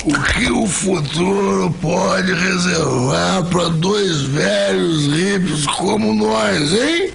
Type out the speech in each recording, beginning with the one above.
O que o futuro pode reservar para dois velhos hippies como nós, hein?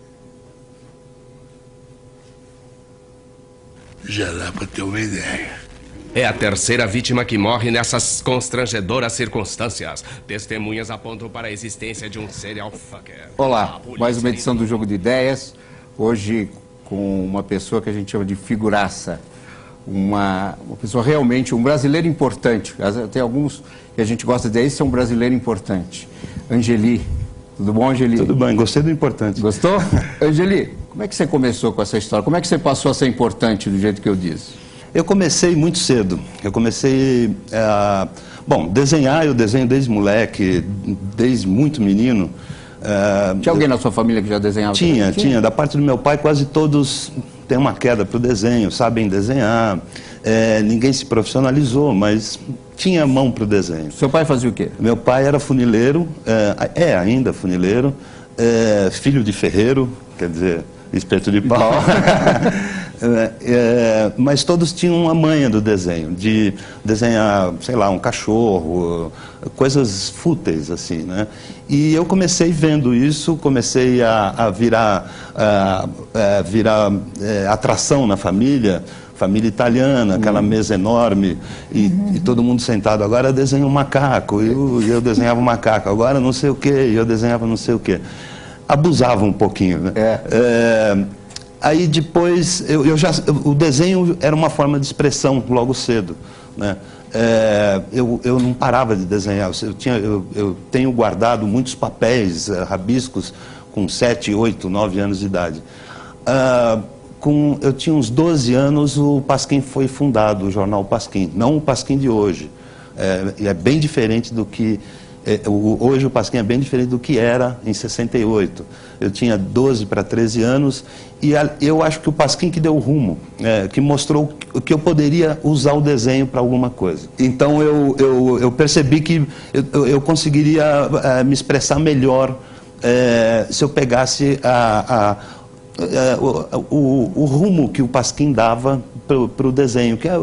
Já dá para ter uma ideia. É a terceira vítima que morre nessas constrangedoras circunstâncias. Testemunhas apontam para a existência de um serial fucker. Olá, mais uma edição do Jogo de Ideias. Hoje com uma pessoa que a gente chama de figuraça. Uma pessoa realmente, um brasileiro importante. Tem alguns que a gente gosta de dizer, esse é um brasileiro importante. Angeli. Tudo bom, Angeli? Tudo bem, gostei do importante. Gostou? Angeli, como é que você começou com essa história? Como é que você passou a ser importante do jeito que eu disse? Eu comecei muito cedo. Eu comecei desenhar, eu desenho desde moleque, desde muito menino. Tinha alguém na sua família que já desenhava? Tinha. Da parte do meu pai, quase todos têm uma queda para o desenho, sabem desenhar. Ninguém se profissionalizou, mas tinha mão para o desenho. Seu pai fazia o quê? Meu pai era funileiro, ainda funileiro, filho de ferreiro, quer dizer, espeto de pau. Mas todos tinham uma manha do desenho, de desenhar, sei lá, um cachorro, coisas fúteis, assim, né? E eu comecei vendo isso, comecei a virar atração na família italiana, aquela mesa enorme, e todo mundo sentado. Agora desenha um macaco, e eu desenhava um macaco, agora não sei o quê, e eu desenhava não sei o quê. Abusava um pouquinho, né? Aí depois, o desenho era uma forma de expressão logo cedo, né? Eu não parava de desenhar, eu tenho guardado muitos papéis, rabiscos, com 7, 8, 9 anos de idade. Eu tinha uns 12 anos, o Pasquim foi fundado, o jornal Pasquim, não o Pasquim de hoje. É bem diferente do que... Hoje o Pasquim é bem diferente do que era em 68. Eu tinha 12 para 13 anos e eu acho que o Pasquim que deu o rumo, que mostrou que eu poderia usar o desenho para alguma coisa. Então eu percebi que eu conseguiria me expressar melhor se eu pegasse o rumo que o Pasquim dava para o desenho, que era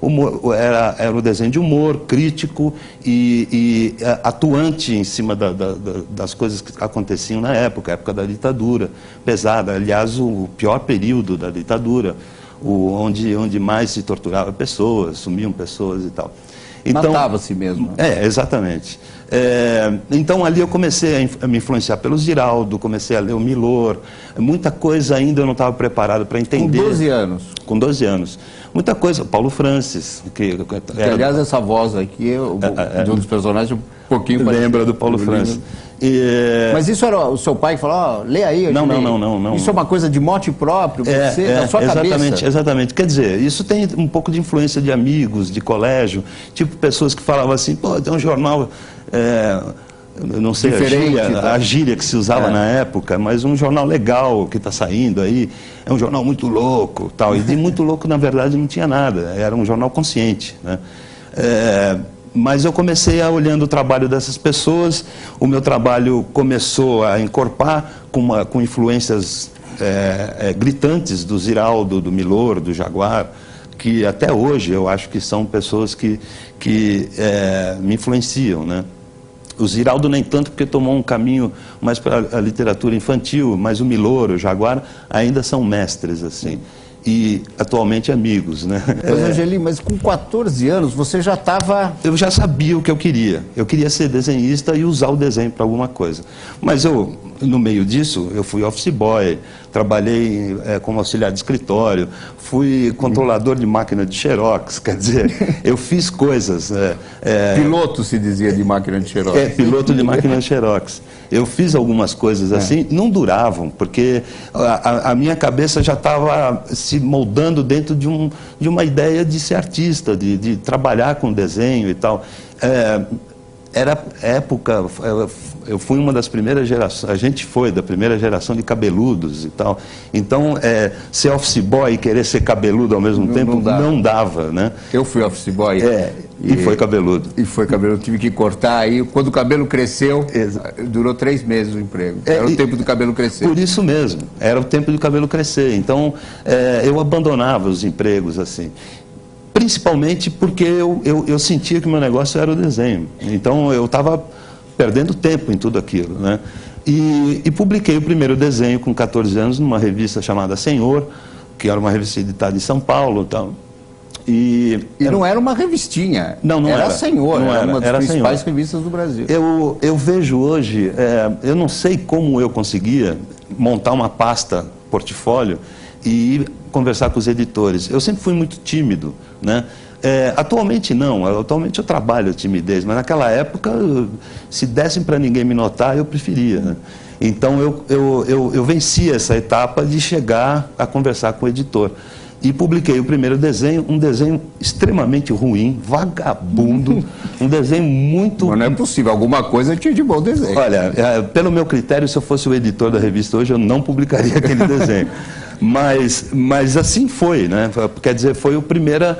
o desenho de humor, crítico e atuante em cima das coisas que aconteciam na época, a época da ditadura pesada, aliás, o pior período da ditadura, onde mais se torturava pessoas, sumiam pessoas e tal. Então, matava-se mesmo. Exatamente. Então ali eu comecei a me influenciar pelo Ziraldo, comecei a ler o Milor, muita coisa ainda eu não estava preparado para entender. Com 12 anos? Com 12 anos. Muita coisa, Paulo Francis. Que aliás, essa voz aqui, de um dos personagens, um pouquinho... Lembra do Paulo Francis. Mas isso era o seu pai que falou, lê aí. Não. Isso é uma coisa de mote próprio, da sua cabeça? Exatamente. Quer dizer, isso tem um pouco de influência de amigos, de colégio, tipo pessoas que falavam assim, pô, tem um jornal... eu não sei a gíria que se usava na época, mas um jornal legal que está saindo aí, é um jornal muito louco, tal. E de muito louco, na verdade, não tinha nada, era um jornal consciente, né? Mas eu comecei olhando o trabalho dessas pessoas, o meu trabalho começou a encorpar com influências gritantes do Ziraldo, do Milor, do Jaguar, que até hoje eu acho que são pessoas que me influenciam, né? O Ziraldo nem tanto, porque tomou um caminho mais para a literatura infantil, mas o Milor, o Jaguar, ainda são mestres, assim. E atualmente amigos, né? Mas, Angeli, mas com 14 anos você já estava... Eu já sabia o que eu queria. Eu queria ser desenhista e usar o desenho para alguma coisa. Mas no meio disso, eu fui office boy, trabalhei como auxiliar de escritório, fui controlador de máquina de xerox, quer dizer, eu fiz coisas... Piloto se dizia de máquina de xerox. Piloto de máquina de xerox. Eu fiz algumas coisas assim, não duravam, porque a minha cabeça já estava se moldando dentro de uma ideia de ser artista, de trabalhar com desenho e tal. Era época, eu fui uma das primeiras gerações, a gente foi da primeira geração de cabeludos e tal. Então, ser office boy e querer ser cabeludo ao mesmo tempo não dava, né? Eu fui office boy. E foi cabeludo. E foi cabeludo, tive que cortar aí. Quando o cabelo cresceu, durou 3 meses o emprego. Era o tempo do cabelo crescer. Por isso mesmo, era o tempo do cabelo crescer. Então, eu abandonava os empregos assim. principalmente porque eu sentia que o meu negócio era o desenho. Então eu estava perdendo tempo em tudo aquilo, né? E publiquei o primeiro desenho com 14 anos numa revista chamada Senhor, que era uma revista editada em São Paulo, tal. E não era uma revistinha, não era Senhor, não era uma das principais Senhor. revistas do Brasil. Eu vejo hoje, eu não sei como eu conseguia montar uma pasta portfólio e ir conversar com os editores. Eu sempre fui muito tímido, né? Atualmente não, atualmente eu trabalho a timidez, mas naquela época, se dessem para ninguém me notar, eu preferia, né? Então eu venci essa etapa de chegar a conversar com o editor. E publiquei o primeiro desenho, um desenho extremamente ruim, vagabundo, um desenho muito... Mas não é possível, alguma coisa tinha de bom desenho. Olha, pelo meu critério, se eu fosse o editor da revista hoje, eu não publicaria aquele desenho. Mas assim foi, né? Quer dizer, foi primeiro...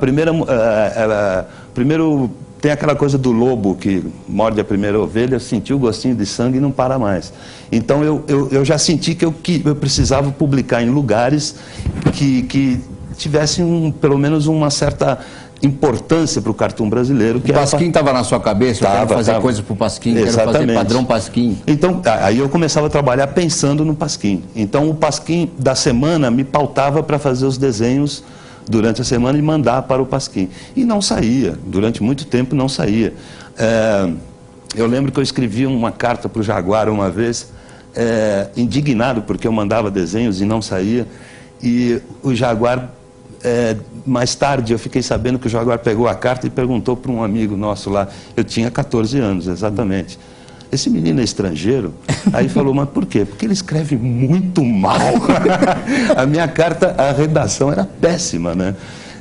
Tem aquela coisa do lobo que morde a primeira ovelha, sentiu o gostinho de sangue e não para mais. Então eu já senti que eu precisava publicar em lugares que tivessem pelo menos uma certa importância para o cartoon brasileiro. O Pasquim estava na sua cabeça? Eu quero fazer coisa para o Pasquim, quero fazer padrão Pasquim. Então, aí eu começava a trabalhar pensando no Pasquim. Então o Pasquim da semana me pautava para fazer os desenhos durante a semana e mandar para o Pasquim. E não saía, durante muito tempo não saía. Eu lembro que eu escrevi uma carta para o Jaguar uma vez, indignado porque eu mandava desenhos e não saía. E o Jaguar, mais tarde eu fiquei sabendo que o Jaguar pegou a carta e perguntou para um amigo nosso lá, eu tinha 14 anos exatamente. Esse menino é estrangeiro? Aí falou, mas por quê? Porque ele escreve muito mal. A minha carta, a redação era péssima, né?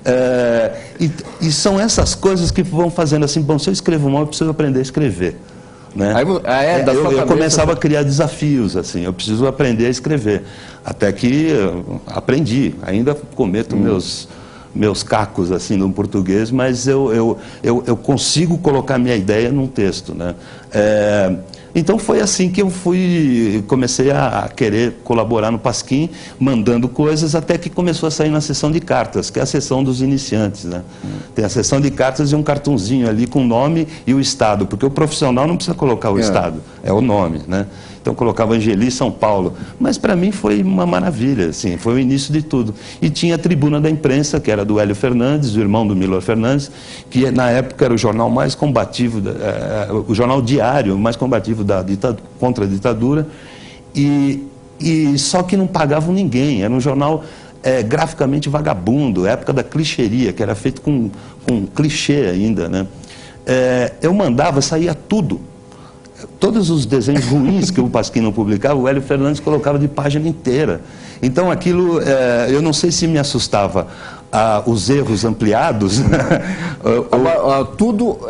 E são essas coisas que vão fazendo assim, bom, se eu escrevo mal, eu preciso aprender a escrever. Né? Eu começava a criar desafios, assim, eu preciso aprender a escrever. Até que aprendi, ainda cometo meus cacos assim no português, mas eu consigo colocar minha ideia num texto, né? Então foi assim que eu comecei a querer colaborar no Pasquim, mandando coisas, até que começou a sair na sessão de cartas, que é a sessão dos iniciantes, né? Tem a sessão de cartas e um cartunzinho ali com o nome e o estado, porque o profissional não precisa colocar o estado, é o nome, né? Então colocava Angeli, São Paulo, mas para mim foi uma maravilha, assim, foi o início de tudo. E tinha a Tribuna da Imprensa, que era do Hélio Fernandes, o irmão do Milor Fernandes, que na época era o jornal mais combativo, o jornal diário mais combativo contra a ditadura, e só que não pagavam ninguém, era um jornal graficamente vagabundo, época da clichêria, que era feito com clichê ainda, né? Eu mandava, saía tudo. Todos os desenhos ruins que o Pasquim não publicava, o Hélio Fernandes colocava de página inteira. Então aquilo, eu não sei se me assustava os erros ampliados. Tudo,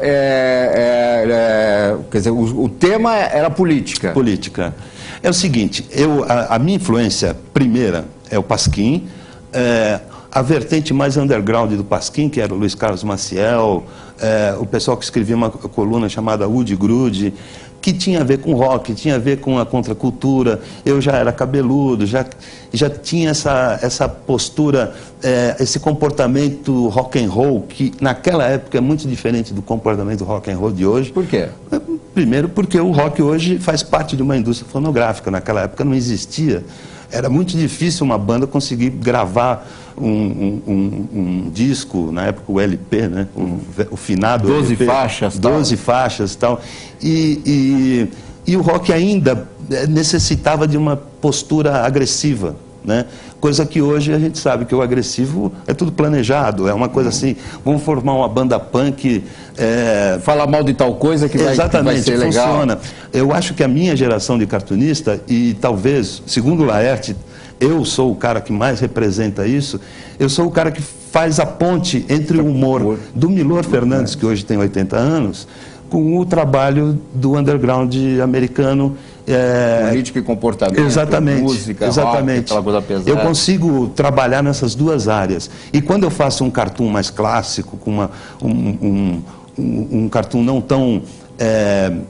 quer dizer, o tema era política. Política. É o seguinte, a minha influência primeira é o Pasquim, a vertente mais underground do Pasquim, que era o Luiz Carlos Maciel, o pessoal que escrevia uma coluna chamada Udi Grude, que tinha a ver com rock, tinha a ver com a contracultura. Eu já era cabeludo, já tinha essa postura, esse comportamento rock and roll, que naquela época é muito diferente do comportamento rock and roll de hoje. Por quê? Primeiro porque o rock hoje faz parte de uma indústria fonográfica, naquela época não existia. Era muito difícil uma banda conseguir gravar um disco, na época o LP, né? O finado 12 LP, faixas. 12 faixas e tal. E o rock ainda necessitava de uma postura agressiva, né? Coisa que hoje a gente sabe que o agressivo é tudo planejado, é uma coisa assim, vamos formar uma banda punk... Falar mal de tal coisa que vai ser legal. Funciona. Eu acho que a minha geração de cartunista, e talvez, segundo Laerte, eu sou o cara que mais representa isso, eu sou o cara que faz a ponte entre o humor do Milor Fernandes, que hoje tem 80 anos, com o trabalho do underground americano. Política e comportamento, exatamente, música, exatamente. rock, aquela coisa pesada. Eu consigo trabalhar nessas duas áreas. E quando eu faço um cartoon mais clássico, com um cartoon não tão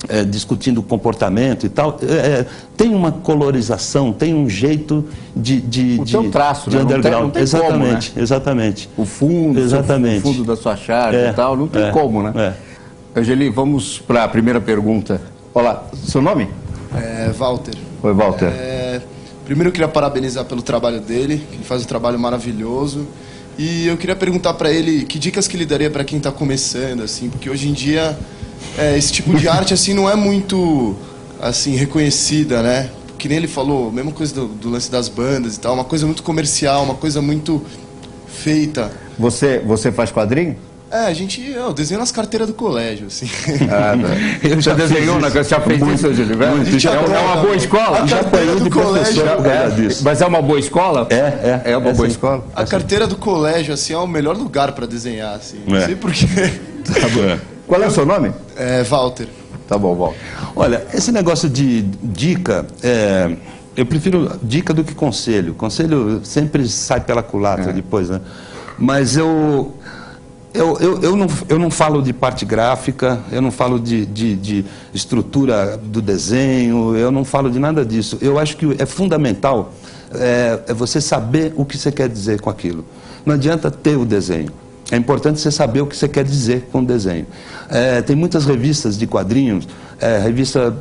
discutindo comportamento e tal, tem uma colorização, tem um jeito de seu traço, de né? underground. Não tem Exatamente, como, né? exatamente. O fundo, exatamente. O fundo da sua charge e tal, não tem como, né? Angeli, vamos para a primeira pergunta. Olá, seu nome? Walter. Oi, Walter. Primeiro eu queria parabenizar pelo trabalho dele, que ele faz um trabalho maravilhoso. E eu queria perguntar para ele que dicas que ele daria para quem está começando, assim, porque hoje em dia esse tipo de arte assim não é muito assim reconhecida, né? Que nem ele falou, mesma coisa do lance das bandas e tal, uma coisa muito comercial, uma coisa muito feita. Você faz quadrinho? Eu desenho nas carteiras do colégio, assim. Eu já desenhou, já fez isso, Gilberto? É uma boa escola? Já apanhou de colégio. Mas é uma boa escola? É uma boa escola. A carteira do colégio, assim, é o melhor lugar para desenhar, assim. Não sei porquê. Tá bom. Qual é o seu nome? Walter. Tá bom, Walter. Olha, esse negócio de dica, eu prefiro dica do que conselho. Conselho sempre sai pela culatra depois, né? Mas eu não falo de parte gráfica, eu não falo de estrutura do desenho, eu não falo de nada disso. Eu acho que é fundamental você saber o que você quer dizer com aquilo. Não adianta ter o desenho. É importante você saber o que você quer dizer com o desenho. Tem muitas revistas de quadrinhos, revista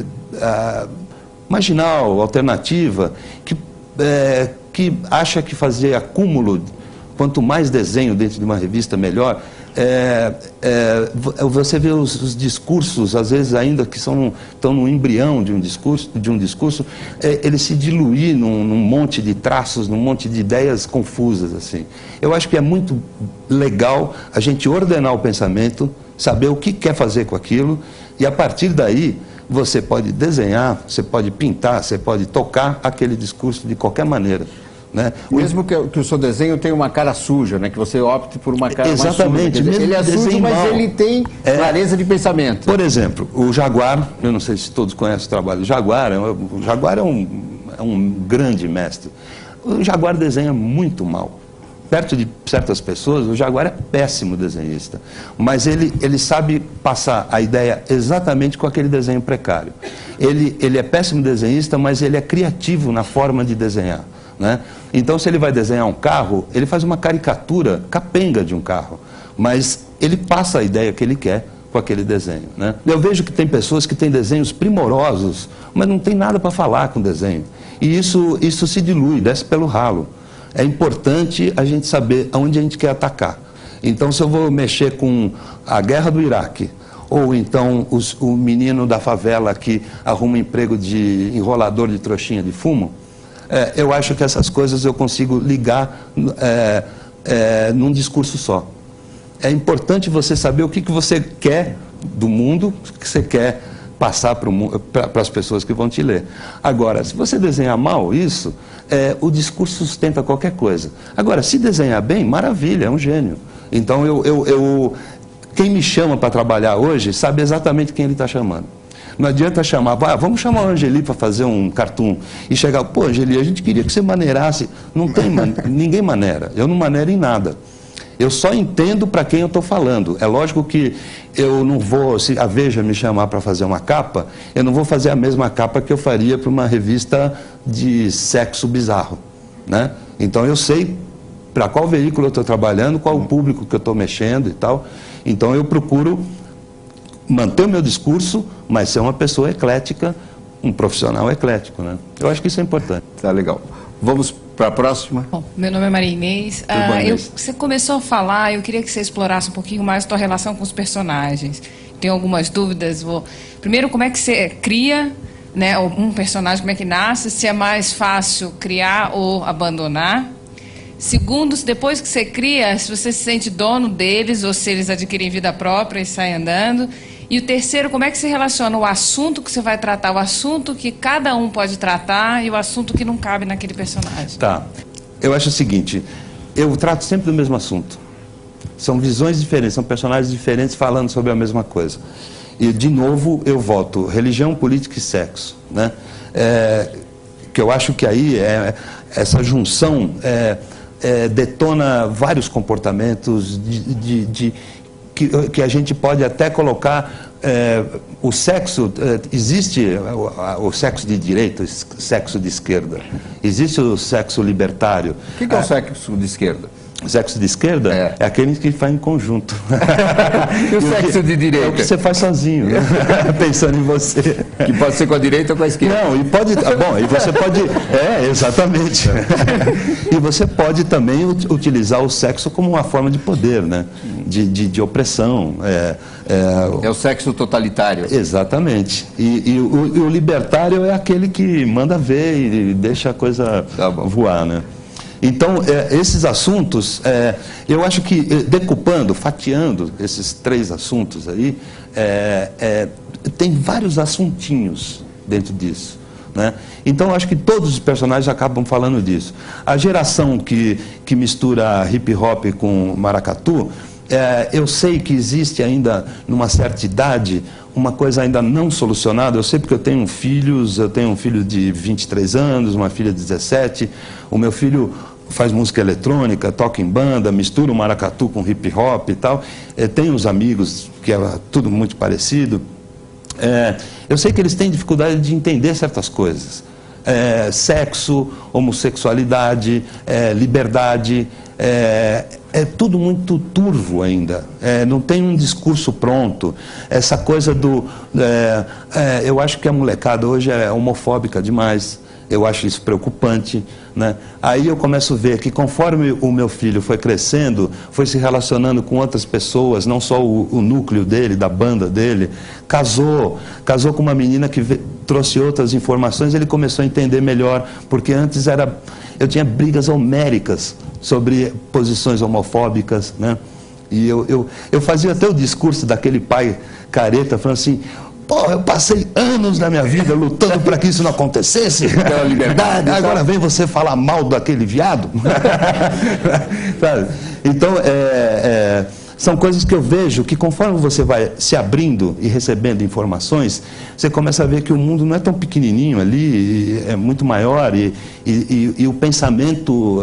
marginal, alternativa, que acha que fazer acúmulo, quanto mais desenho dentro de uma revista, melhor. Você vê os discursos, às vezes ainda que estão no embrião de um discurso, ele se diluir num monte de traços, num monte de ideias confusas, assim. Eu acho que é muito legal a gente ordenar o pensamento, saber o que quer fazer com aquilo, e a partir daí você pode desenhar, você pode pintar, você pode tocar aquele discurso de qualquer maneira. Né? Mesmo que o seu desenho tenha uma cara suja, né? Que você opte por uma cara exatamente, mais suja. Ele é sujo, mas ele tem clareza de pensamento. Por exemplo, o Jaguar, eu não sei se todos conhecem o trabalho do Jaguar, o Jaguar é um grande mestre. O Jaguar desenha muito mal. Perto de certas pessoas, o Jaguar é péssimo desenhista, mas ele sabe passar a ideia exatamente com aquele desenho precário. Ele é péssimo desenhista, mas ele é criativo na forma de desenhar. Né? Então, se ele vai desenhar um carro, ele faz uma caricatura capenga de um carro, mas ele passa a ideia que ele quer com aquele desenho. Né? Eu vejo que tem pessoas que têm desenhos primorosos, mas não tem nada para falar com o desenho. E isso se dilui, desce pelo ralo. É importante a gente saber aonde a gente quer atacar. Então, se eu vou mexer com a guerra do Iraque, ou então o menino da favela que arruma emprego de enrolador de trouxinha de fumo, eu acho que essas coisas eu consigo ligar num discurso só. É importante você saber o que você quer do mundo, o que você quer passar para as pessoas que vão te ler. Agora, se você desenhar mal isso, o discurso sustenta qualquer coisa. Agora, se desenhar bem, maravilha, é um gênio. Então, quem me chama para trabalhar hoje sabe exatamente quem ele está chamando. Não adianta chamar, vamos chamar o Angeli para fazer um cartoon. E chegar, pô, Angeli, a gente queria que você maneirasse. Não tem, ninguém maneira. Eu não maneiro em nada. Eu só entendo para quem eu estou falando. É lógico que eu não vou, se a Veja me chamar para fazer uma capa, eu não vou fazer a mesma capa que eu faria para uma revista de sexo bizarro. Né? Então eu sei para qual veículo eu estou trabalhando, qual o público que eu estou mexendo e tal. Então eu procuro manter o meu discurso, mas ser uma pessoa eclética, um profissional eclético, né? Eu acho que isso é importante. Tá legal. Vamos para a próxima. Bom, meu nome é Maria Inês. Você começou a falar, eu queria que você explorasse um pouquinho mais a tua relação com os personagens. Tenho algumas dúvidas. Primeiro, como é que você cria, né, um personagem, como é que nasce? Se é mais fácil criar ou abandonar? Segundo, se depois que você cria, se você se sente dono deles ou se eles adquirem vida própria e saem andando. E o terceiro, como é que se relaciona o assunto que você vai tratar, o assunto que cada um pode tratar e o assunto que não cabe naquele personagem? Tá. Eu acho o seguinte, eu trato sempre do mesmo assunto. São visões diferentes, são personagens diferentes falando sobre a mesma coisa. E, de novo, eu volto, religião, política e sexo. Né? Que eu acho que aí essa junção detona vários comportamentos que a gente pode até colocar o sexo, existe o sexo de direita, o sexo de esquerda, existe o sexo libertário. O que é o sexo de esquerda? O sexo de esquerda é aquele que faz em conjunto. E o sexo de direita? É o que você faz sozinho, né? Pensando em você. Que pode ser com a direita ou com a esquerda? Não, e pode... bom, e você pode... exatamente. E você pode também utilizar o sexo como uma forma de poder, né? De opressão. É o sexo totalitário. Exatamente. E o libertário é aquele que manda ver e deixa a coisa voar, né? Então, esses assuntos, eu acho que decupando, fatiando esses 3 assuntos aí, tem vários assuntinhos dentro disso, né? Então, eu acho que todos os personagens acabam falando disso. A geração que mistura hip hop com maracatu, eu sei que existe ainda, numa certa idade, uma coisa ainda não solucionada. Eu sei porque eu tenho um filho de 23 anos, uma filha de 17. O meu filho faz música eletrônica, toca em banda, mistura o maracatu com hip hop e tal. Tem uns amigos que é tudo muito parecido. Eu sei que eles têm dificuldade de entender certas coisas. Sexo, homossexualidade, liberdade, é tudo muito turvo ainda, não tem um discurso pronto. Essa coisa eu acho que a molecada hoje é homofóbica demais, eu acho isso preocupante, né? Aí eu começo a ver que conforme o meu filho foi crescendo, foi se relacionando com outras pessoas, não só o núcleo dele, da banda dele, casou com uma menina que trouxe outras informações, ele começou a entender melhor, porque antes eu tinha brigas homéricas sobre posições homofóbicas, né? E eu fazia até o discurso daquele pai careta, falando assim: pô, eu passei anos da minha vida lutando para que isso não acontecesse, pela liberdade. Agora vem você falar mal daquele viado. Sabe? Então, são coisas que eu vejo que conforme você vai se abrindo e recebendo informações, você começa a ver que o mundo não é tão pequenininho ali, é muito maior e o pensamento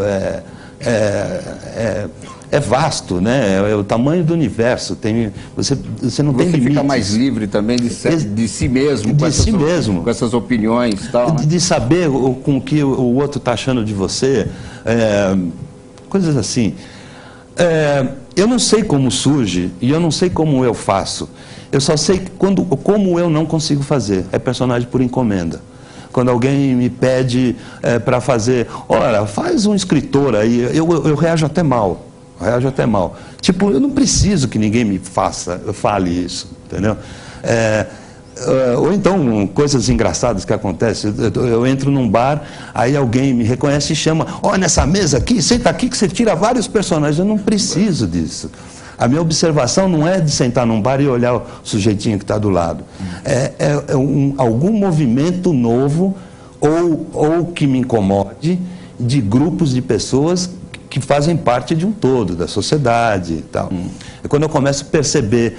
é vasto, né? É o tamanho do universo. Você não tem limites. Você fica mais livre também de si mesmo, com essas opiniões e tal, né? De saber com o que o outro está achando de você, coisas assim. Eu não sei como surge e eu não sei como eu faço. Eu só sei como eu não consigo fazer. É personagem por encomenda. Quando alguém me pede para fazer, olha, faz um escritor aí, eu reajo até mal. Tipo, eu não preciso que ninguém me fale isso, entendeu? Ou então, coisas engraçadas que acontecem. Eu entro num bar, aí alguém me reconhece e chama: ó, nessa mesa aqui, senta aqui que você tira vários personagens. Eu não preciso disso. A minha observação não é de sentar num bar e olhar o sujeitinho que está do lado. Algum movimento novo ou que me incomode de grupos de pessoas que fazem parte de um todo, da sociedade e tal. Quando eu começo a perceber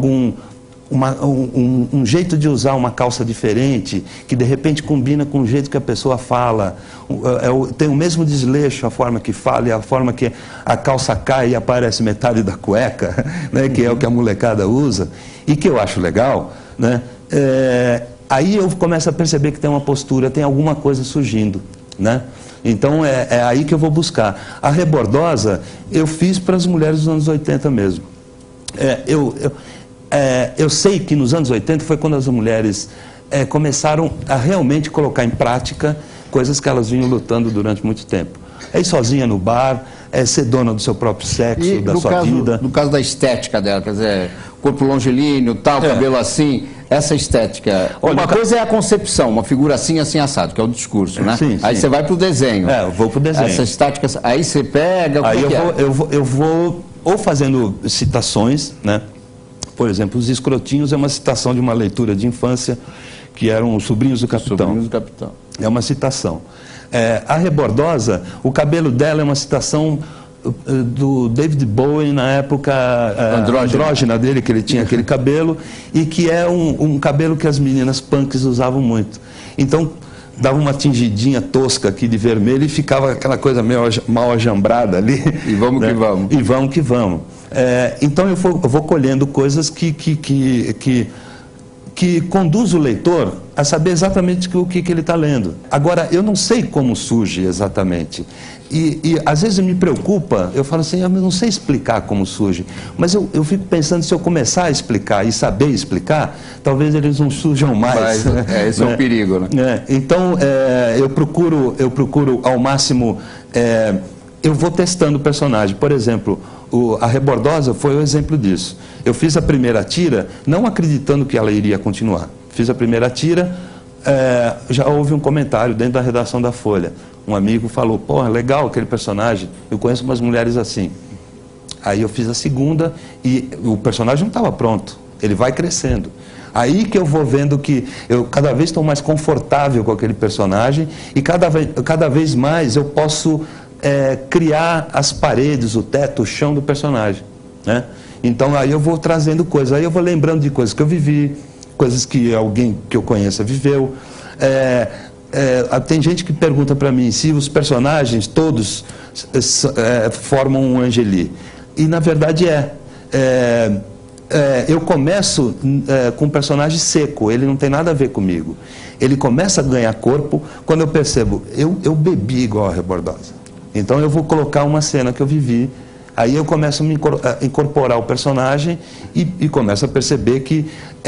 um jeito de usar uma calça diferente, que de repente combina com o jeito que a pessoa fala, tem o mesmo desleixo, a forma que fala e a forma que a calça cai e aparece metade da cueca, né, que é o que a molecada usa, e que eu acho legal, né, aí eu começo a perceber que tem uma postura, tem alguma coisa surgindo, né? Então é aí que eu vou buscar. A Rebordosa eu fiz para as mulheres dos anos 80 mesmo. Eu sei que nos anos 80 foi quando as mulheres começaram a realmente colocar em prática coisas que elas vinham lutando durante muito tempo. É ir sozinha no bar, ser dona do seu próprio sexo, da sua vida. No caso da estética dela, quer dizer, corpo longilíneo, tal, cabelo assim, essa estética. Uma coisa é a concepção, uma figura assim, assim, assado, que é o discurso, né? Sim, aí você vai para o desenho. Eu vou para o desenho. Essa estética, aí você pega... Aí eu vou ou fazendo citações, né? Por exemplo, Os Escrotinhos é uma citação de uma leitura de infância, que eram Os Sobrinhos do Capitão. Sobrinhos do Capitão. É uma citação. A Rebordosa, o cabelo dela é uma citação do David Bowie na época andrógena dele, que ele tinha aquele cabelo, e que é um cabelo que as meninas punks usavam muito. Então, dava uma tingidinha tosca aqui de vermelho e ficava aquela coisa meio mal ajambrada ali. E vamos, né? Que vamos. E vamos que vamos. Então eu vou colhendo coisas que conduz o leitor a saber exatamente o que ele está lendo. Agora, eu não sei como surge exatamente. E às vezes me preocupa, eu falo assim, eu não sei explicar como surge. Mas eu fico pensando, se eu começar a explicar e saber explicar, talvez eles não surjam mais. Mas, esse é o perigo, né? Então, eu procuro ao máximo... eu vou testando o personagem. Por exemplo, a Rebordosa foi o exemplo disso. Eu fiz a primeira tira não acreditando que ela iria continuar. Fiz a primeira tira, já houve um comentário dentro da redação da Folha. Um amigo falou, pô, legal aquele personagem, eu conheço umas mulheres assim. Aí eu fiz a segunda e o personagem não estava pronto, ele vai crescendo. Aí que eu vou vendo que eu cada vez estou mais confortável com aquele personagem e cada vez mais eu posso criar as paredes, o teto, o chão do personagem, né? Então aí eu vou trazendo coisas, aí eu vou lembrando de coisas que eu vivi, coisas que alguém que eu conheça viveu. Tem gente que pergunta para mim se os personagens todos formam um Angeli. E na verdade eu começo com um personagem seco, ele não tem nada a ver comigo. Ele começa a ganhar corpo quando eu percebo, eu bebi igual a Rebordosa. Então eu vou colocar uma cena que eu vivi, aí eu começo a incorporar o personagem e começo a perceber que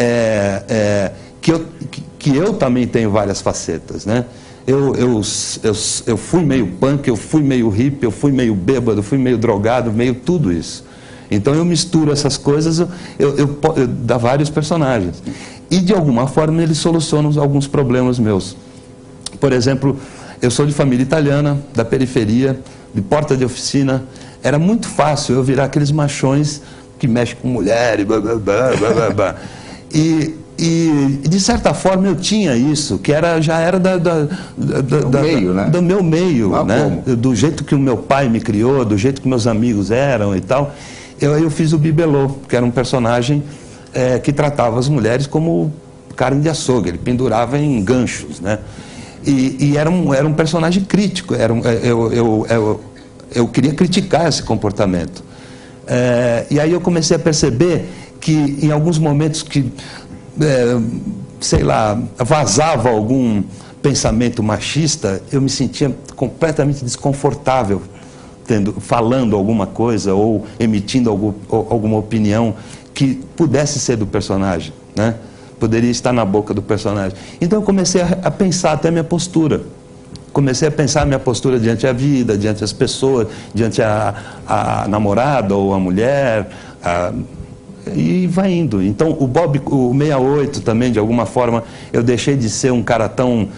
eu também tenho várias facetas, né? Eu fui meio punk, eu fui meio hippie, eu fui meio bêbado, eu fui meio drogado, meio tudo isso. Então eu misturo essas coisas, eu dá vários personagens. E de alguma forma eles solucionam alguns problemas meus. Por exemplo, eu sou de família italiana, da periferia, de porta de oficina. Era muito fácil eu virar aqueles machões que mexem com mulher e blá, blá, blá, blá, blá, blá. E de certa forma eu tinha isso, que já era do meu meio, né? Do jeito que o meu pai me criou, do jeito que meus amigos eram e tal. Eu fiz o Bibelô, que era um personagem que tratava as mulheres como carne de açougue, ele pendurava em ganchos, né? E era um personagem crítico, eu queria criticar esse comportamento. E aí eu comecei a perceber que em alguns momentos que, sei lá, vazava algum pensamento machista, eu me sentia completamente desconfortável falando alguma coisa ou emitindo alguma opinião que pudesse ser do personagem, né? Poderia estar na boca do personagem. Então eu comecei a pensar até a minha postura. Comecei a pensar a minha postura diante da vida, diante das pessoas, diante a namorada ou a mulher, e vai indo. Então o Bob, o 68 também, de alguma forma, eu deixei de ser um cara tão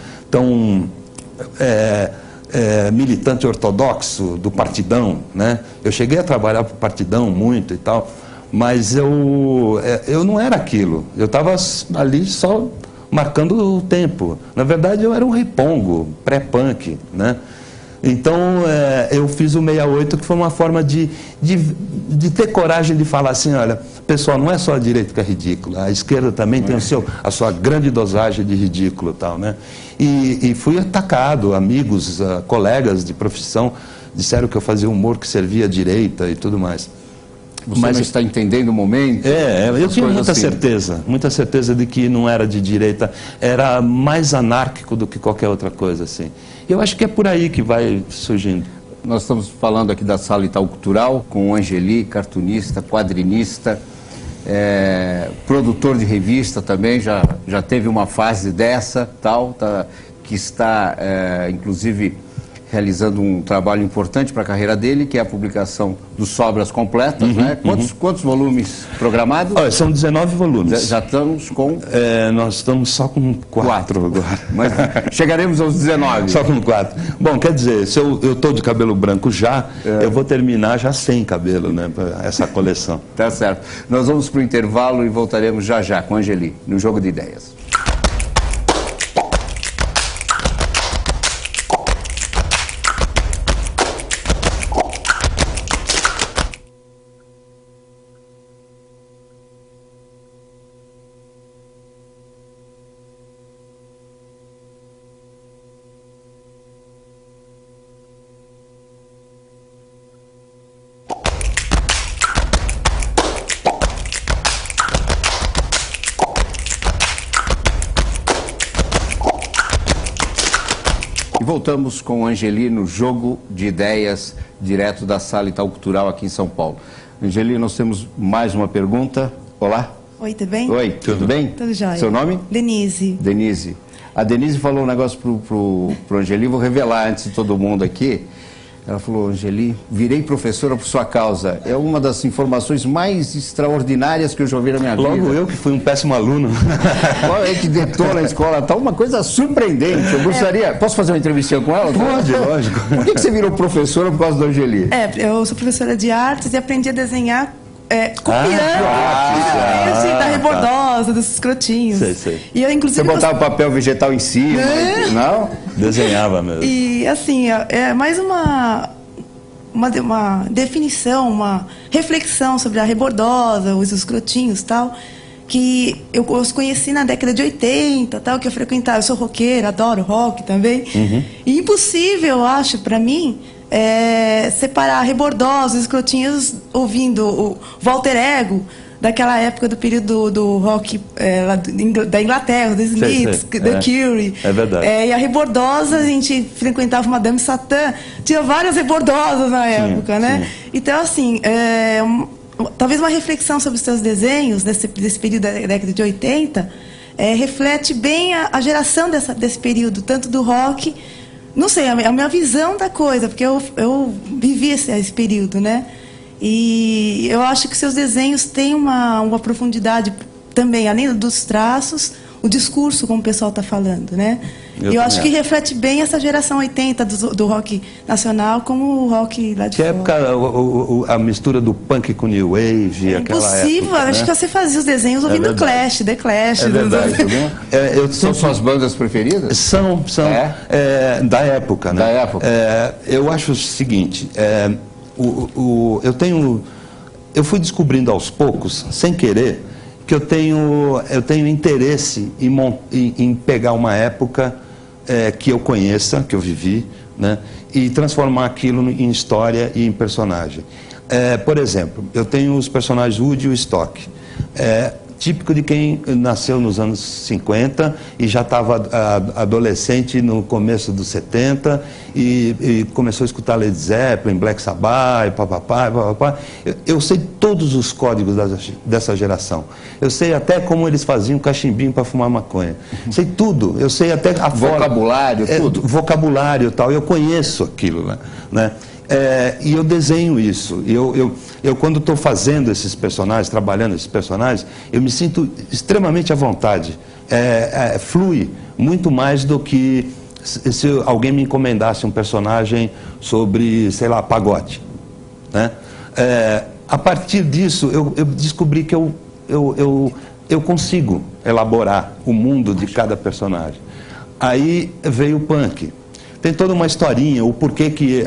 militante ortodoxo do Partidão, né? Eu cheguei a trabalhar para o Partidão muito e tal, mas eu não era aquilo. Eu estava ali só marcando o tempo. Na verdade, eu era um ripongo, pré-punk, né? Então, eu fiz o 68, que foi uma forma de ter coragem de falar assim, olha, pessoal, não é só a direita que é ridícula, a esquerda também tem a sua grande dosagem de ridículo e tal, né? E fui atacado, amigos, colegas de profissão disseram que eu fazia humor que servia à direita e tudo mais. Mas não está entendendo o momento? Eu tinha muita certeza de que não era de direita, era mais anárquico do que qualquer outra coisa, assim. Eu acho que é por aí que vai surgindo. Nós estamos falando aqui da Sala Itaú Cultural, com o Angeli, cartunista, quadrinista, produtor de revista também, já teve uma fase dessa, que está, inclusive, realizando um trabalho importante para a carreira dele, que é a publicação dos Sobras Completas, né? Quantos volumes programados? Olha, são 19 volumes. Já estamos com... nós estamos só com 4 agora. Mas chegaremos aos 19. Só com 4. Bom, quer dizer, se eu estou de cabelo branco eu vou terminar já sem cabelo, né? Essa coleção. Tá certo. Nós vamos para o intervalo e voltaremos já com a Angeli, no Jogo de Ideias. voltamos com o Angeli no Jogo de Ideias, direto da Sala Itaú Cultural aqui em São Paulo. Angeli, nós temos mais uma pergunta. Olá. Oi, tudo bem? Oi, tudo bem? Tudo jóia. Seu nome? Denise. Denise. A Denise falou um negócio pro Angeli, vou revelar antes de todo mundo aqui. Ela falou, Angeli, virei professora por sua causa. É uma das informações mais extraordinárias que eu já ouvi na minha vida. Logo eu que fui um péssimo aluno. Qual é que detona a escola? Tá uma coisa surpreendente. Eu gostaria... Posso fazer uma entrevistinha com ela? Pode, lógico. Por que você virou professora por causa do Angeli? Eu sou professora de artes e aprendi a desenhar copiando da rebordosa, dos escrotinhos. Sei. E eu, inclusive, você botava papel vegetal em cima? Não? Desenhava mesmo. E assim, é mais uma definição, uma reflexão sobre a rebordosa, os escrotinhos e tal, que eu os conheci na década de 80, tal, que eu frequentava. Eu sou roqueira, adoro rock também. Uhum. E impossível, eu acho, para mim, separar rebordosos, escrotinhos, ouvindo o Walter Ego, daquela época do período do rock da Inglaterra, dos Smiths, The Cure. É verdade. E a rebordosa, a gente frequentava Madame Satã, tinha várias rebordosas na época, né? Sim. Então, assim, talvez uma reflexão sobre os seus desenhos, desse período da década de 80, reflete bem a geração desse período, tanto do rock... Não sei, a minha visão da coisa, porque eu vivi esse período, né? E eu acho que seus desenhos têm uma profundidade também, além dos traços, o discurso, como o pessoal está falando, né? Eu acho que reflete bem essa geração 80 do rock nacional, como o rock lá de fora. Que época, a mistura do punk com New Wave, aquela impossível, época, acho que você fazia os desenhos ouvindo Clash, The Clash. É verdade. São suas bandas preferidas? São da época, né? Da época. Eu acho o seguinte, eu fui descobrindo aos poucos, sem querer, que eu tenho interesse em pegar uma época que eu conheça, que eu vivi, né, e transformar aquilo em história e em personagem. Por exemplo, eu tenho os personagens Woody e o Stock. Típico de quem nasceu nos anos 50 e já estava adolescente no começo dos 70 e começou a escutar Led Zeppelin, Black Sabbath, papapá. Eu sei todos os códigos dessa geração. Eu sei até como eles faziam cachimbinho para fumar maconha. Sei tudo. Eu sei até a vocabulário, tudo. Vocabulário e tal. Eu conheço aquilo, né? E eu desenho isso. Eu quando estou fazendo esses personagens, trabalhando esses personagens, eu me sinto extremamente à vontade. Flui muito mais do que se alguém me encomendasse um personagem sobre, sei lá, pagode, né? A partir disso, eu descobri que eu consigo elaborar o mundo de cada personagem. Aí veio o punk. Tem toda uma historinha, o porquê que...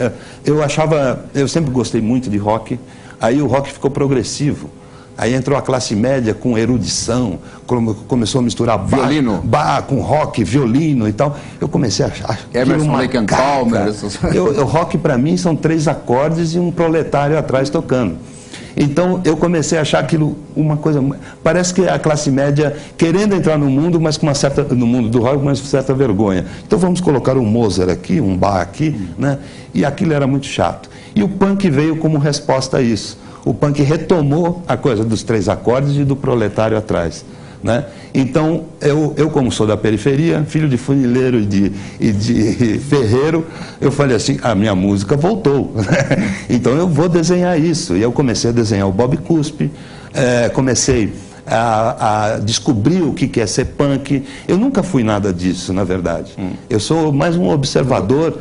Eu sempre gostei muito de rock, aí o rock ficou progressivo. Aí entrou a classe média com erudição, começou a misturar bar com rock, violino e tal. Eu comecei a achar... Emerson, Lake and Palmer. O rock para mim são 3 acordes e um proletário atrás tocando. Então eu comecei a achar aquilo uma coisa... Parece que a classe média querendo entrar no mundo, mas no mundo do rock, mas com certa vergonha. Então vamos colocar um Mozart aqui, um Bach aqui, né? E aquilo era muito chato. E o punk veio como resposta a isso. O punk retomou a coisa dos 3 acordes e do proletário atrás, né? Então, eu como sou da periferia, filho de funileiro e de ferreiro, eu falei assim, a minha música voltou, né? Então eu vou desenhar isso. E eu comecei a desenhar o Bob Cuspe, comecei a descobrir o que é ser punk. Eu nunca fui nada disso, na verdade. Eu sou mais um observador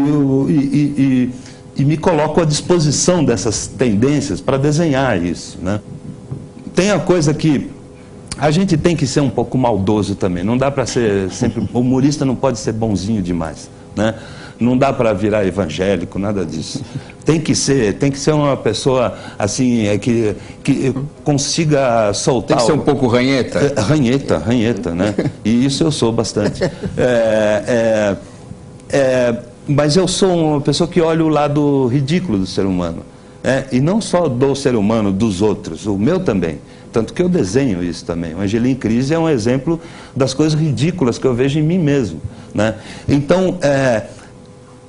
e me coloco à disposição dessas tendências para desenhar isso, né? Tem a coisa que a gente tem que ser um pouco maldoso também. Não dá para ser sempre... O humorista não pode ser bonzinho demais, né? Não dá para virar evangélico, nada disso. Tem que ser uma pessoa assim que consiga soltar... Tem que ser um pouco ranheta? Ranheta, né? E isso eu sou bastante. Mas eu sou uma pessoa que olha o lado ridículo do ser humano. E não só do ser humano, dos outros, o meu também. Tanto que eu desenho isso também. O Angeli em Crise é um exemplo das coisas ridículas que eu vejo em mim mesmo, né? Então,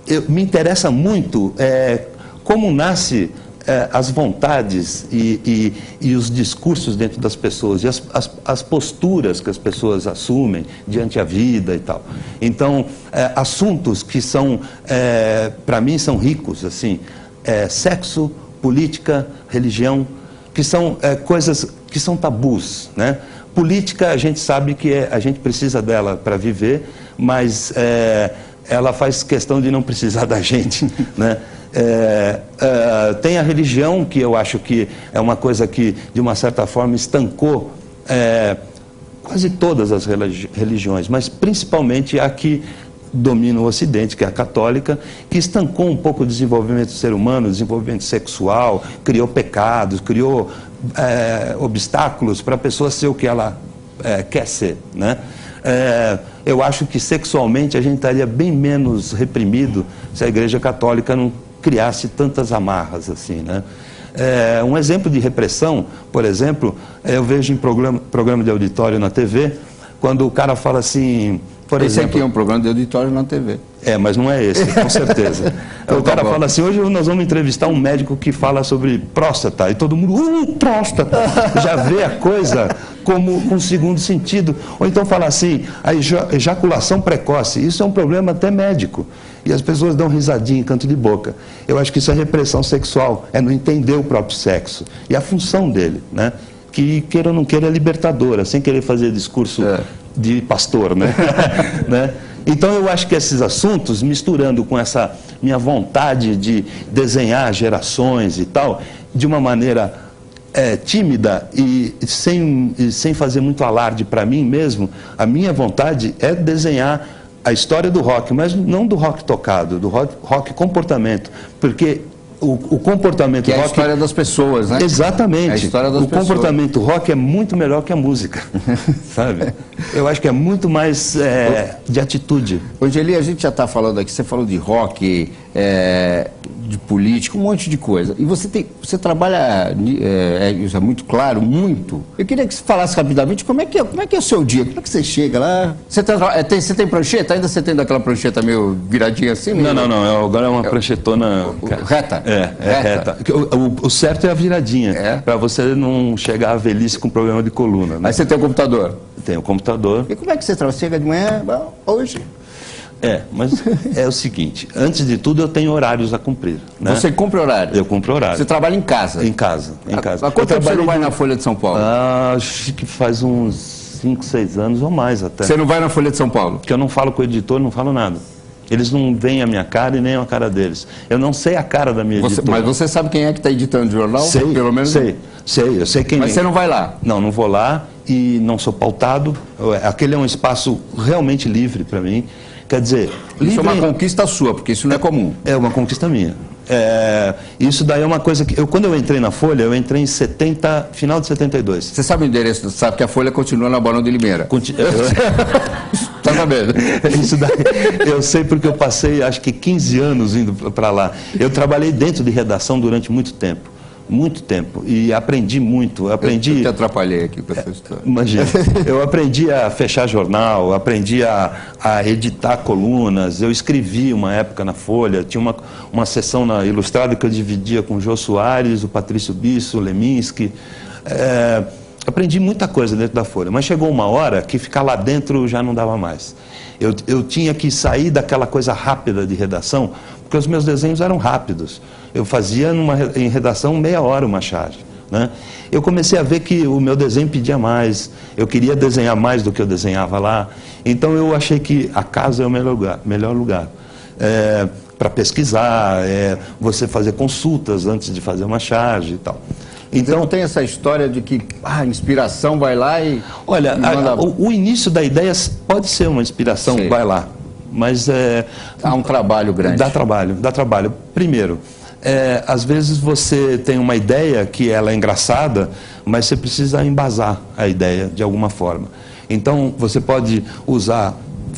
me interessa muito como nasce as vontades e os discursos dentro das pessoas, e as posturas que as pessoas assumem diante a vida e tal. Então, assuntos que são, para mim, são ricos, assim, sexo, política, religião, que são coisas que são tabus, né? Política, a gente sabe que a gente precisa dela para viver, mas ela faz questão de não precisar da gente, né? Tem a religião, que eu acho que é uma coisa que, de uma certa forma, estancou quase todas as religiões, mas principalmente a que domina o Ocidente, que é a católica, que estancou um pouco o desenvolvimento do ser humano, o desenvolvimento sexual, criou pecados, criou obstáculos para a pessoa ser o que ela quer ser, né? Eu acho que sexualmente a gente estaria bem menos reprimido se a Igreja Católica não criasse tantas amarras assim, né? Um exemplo de repressão, por exemplo, eu vejo em programa de auditório na TV, quando o cara fala assim, por exemplo... Esse aqui é um programa de auditório na TV. Mas não é esse, com certeza. Então, o cara fala assim, hoje nós vamos entrevistar um médico que fala sobre próstata, e todo mundo, próstata, já vê a coisa como com segundo sentido. Ou então fala assim, a ejaculação precoce, isso é um problema até médico. E as pessoas dão risadinha em canto de boca. Eu acho que isso é repressão sexual, não entender o próprio sexo e a função dele, né? Que, queira ou não queira, é libertadora, sem querer fazer discurso de pastor, né? né? Então eu acho que esses assuntos, misturando com essa minha vontade de desenhar gerações e tal, de uma maneira tímida e sem fazer muito alarde para mim mesmo, a minha vontade é desenhar a história do rock, mas não do rock tocado, do rock comportamento, porque o comportamento rock... é a história das pessoas, né? Exatamente. É a história das pessoas. Comportamento rock é muito melhor que a música, sabe? Eu acho que é muito mais de atitude. Angeli, a gente já está falando aqui, você falou de rock, de política, um monte de coisa. E você trabalha, isso é muito claro, muito. Eu queria que você falasse rapidamente como é que é o seu dia, como é que você chega lá? Você tem prancheta? Ainda você tem daquela prancheta meio viradinha assim? Não, agora é uma pranchetona... Reta? Reta. O certo é a viradinha, para você não chegar à velhice com problema de coluna. Né? Mas você tem o computador? Tenho o computador. E como é que você trabalha? Chega de manhã, hoje... Mas é o seguinte, antes de tudo eu tenho horários a cumprir. Né? Você cumpre horário? Eu cumpro horário. Você trabalha em casa? Em casa. Há quanto tempo você não vai na Folha de São Paulo? Acho que faz uns 5, 6 anos ou mais até. Você não vai na Folha de São Paulo? Porque eu não falo com o editor, não falo nada. Eles não veem a minha cara e nem a cara deles. Eu não sei a cara da minha editora. Mas você sabe quem é que está editando o jornal? Sei, pelo menos. Sei, eu sei quem é. Mas você não vai lá? Não vou lá e não sou pautado. Aquele é um espaço realmente livre para mim. Quer dizer... Isso é uma conquista sua, porque isso não é comum. É uma conquista minha. Isso daí é uma coisa que... Quando eu entrei na Folha, eu entrei em final de 72. Você sabe o endereço? Sabe que a Folha continua na Barão de Limeira. Tá sabendo? Isso daí eu sei porque eu passei, acho que 15 anos indo para lá. Eu trabalhei dentro de redação durante muito tempo. E aprendi muito. Eu te atrapalhei aqui com essa história. Imagina. Eu aprendi a fechar jornal, aprendi a editar colunas. Eu escrevi uma época na Folha, tinha uma sessão na Ilustrada que eu dividia com o Jô Soares, o Patrício Bisso, o Leminski. Aprendi muita coisa dentro da Folha, mas chegou uma hora que ficar lá dentro já não dava mais. Eu tinha que sair daquela coisa rápida de redação, porque os meus desenhos eram rápidos. Eu fazia em redação meia hora uma charge, né? Eu comecei a ver que o meu desenho pedia mais, eu queria desenhar mais do que eu desenhava lá, então eu achei que a casa é o melhor lugar para pesquisar, você fazer consultas antes de fazer uma charge e tal. Então não tem essa história de que a inspiração vai lá e... Olha, o início da ideia pode ser uma inspiração, vai lá, mas... Há um trabalho grande. Dá trabalho. Primeiro, às vezes você tem uma ideia que ela é engraçada, mas você precisa embasar a ideia de alguma forma. Então, você pode usar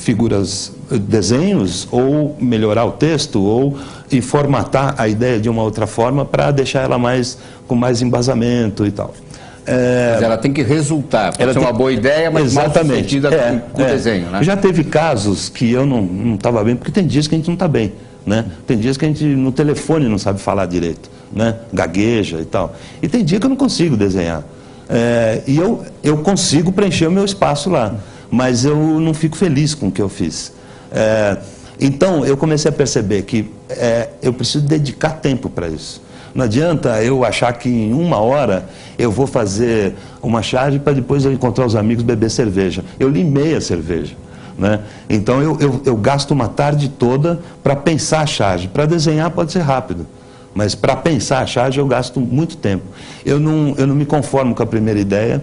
desenhos, ou melhorar o texto, e formatar a ideia de uma outra forma para deixar ela com mais embasamento e tal. Mas ela tem que resultar, pode ser uma boa ideia, mas mal sucedida com o desenho, né? Já teve casos que eu não estava bem, porque tem dias que a gente não está bem. né? Tem dias que a gente no telefone não sabe falar direito, né? Gagueja e tal. E tem dia que eu não consigo desenhar. E eu consigo preencher o meu espaço lá, mas eu não fico feliz com o que eu fiz. Então eu comecei a perceber que eu preciso dedicar tempo para isso. Não adianta eu achar que em 1 hora eu vou fazer uma charge para depois eu encontrar os amigos beber cerveja. Eu li meia cerveja, né? Então eu gasto uma tarde toda para pensar a charge. Para desenhar pode ser rápido, mas para pensar a charge eu gasto muito tempo. Eu não me conformo com a primeira ideia,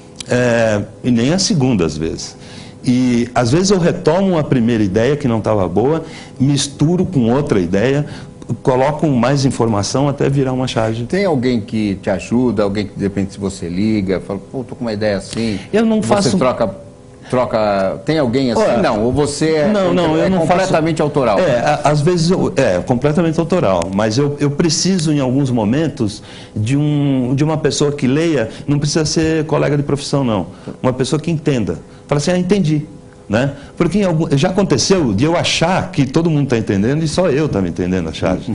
e nem a segunda às vezes. E às vezes eu retomo a primeira ideia que não estava boa, misturo com outra ideia, coloco mais informação até virar uma charge. Tem alguém que te ajuda, alguém que de repente se você liga, fala, pô, tô com uma ideia assim. Eu não faço. Você troca. Tem alguém assim? Não, ou você eu não completamente faço... autoral? Às vezes completamente autoral, mas eu preciso em alguns momentos de uma pessoa que leia, não precisa ser colega de profissão não, uma pessoa que entenda. Fala assim, entendi. Né? Porque já aconteceu de eu achar que todo mundo está entendendo e só eu estava entendendo a charge.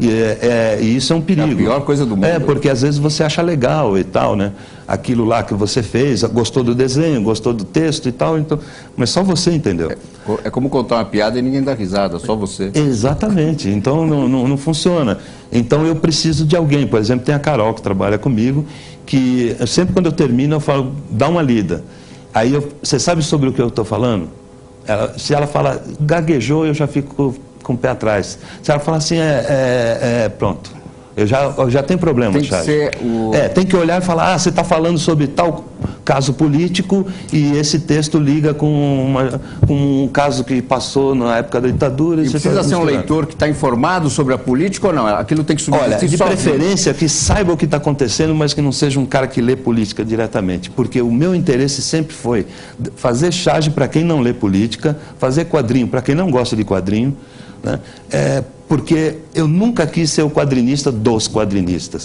E isso é um perigo. É a pior coisa do mundo. Porque às vezes você acha legal e tal, né? Aquilo lá que você fez, gostou do desenho, gostou do texto e tal, então, mas só você entendeu. É como contar uma piada e ninguém dá risada, só você. Exatamente, então não funciona. Então eu preciso de alguém, por exemplo, tem a Carol que trabalha comigo, que sempre quando eu termino eu falo, dá uma lida. Aí você sabe sobre o que eu estou falando? Se ela fala, gaguejou, eu já fico com o pé atrás. Se ela fala assim, pronto. Eu já tenho problema, tem que ser tem que olhar e falar, você está falando sobre tal caso político e esse texto liga com um caso que passou na época da ditadura. E precisa ser um leitor que está informado sobre a política ou não? Aquilo tem que subir. Olha, de preferência que saiba o que está acontecendo, mas que não seja um cara que lê política diretamente. Porque o meu interesse sempre foi fazer charge para quem não lê política, fazer quadrinho para quem não gosta de quadrinho, né? Porque eu nunca quis ser o quadrinista dos quadrinistas,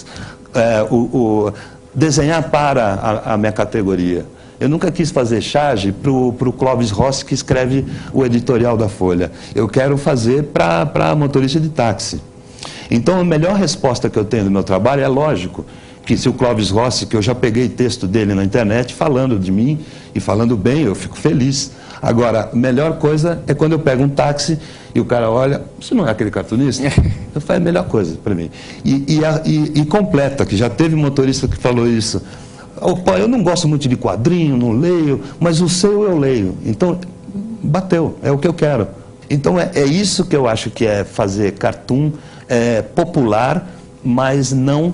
desenhar para a minha categoria. Eu nunca quis fazer charge para o Clóvis Rossi, que escreve o editorial da Folha. Eu quero fazer para motorista de táxi. Então a melhor resposta que eu tenho no meu trabalho é lógico que se o Clóvis Rossi, que eu já peguei texto dele na internet falando de mim e falando bem, eu fico feliz. Agora, a melhor coisa é quando eu pego um táxi e o cara olha, você não é aquele cartunista? Eu falo, é a melhor coisa para mim. E completa, que já teve motorista que falou isso. Opa, eu não gosto muito de quadrinho, não leio, mas o seu eu leio. Então, bateu, é o que eu quero. Então, é isso que eu acho que é fazer cartoon popular, mas não